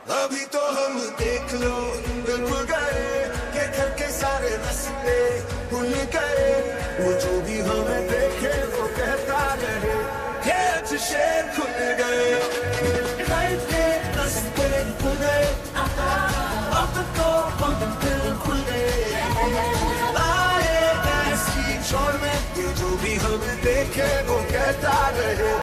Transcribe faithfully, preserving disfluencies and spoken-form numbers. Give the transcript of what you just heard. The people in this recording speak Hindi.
अभी तो हम देख लो बिल्कुल गए के घर के सारे रास्ते भूल गए। वो जो भी हमें देखे वो कहता रहे खेत शेर खुल गए। घर के रास्ते खुल गए अब तो हम बिल्कुल गए। आए ऐसी छोड़ में ये जो भी हमें देखे वो कहता रहे।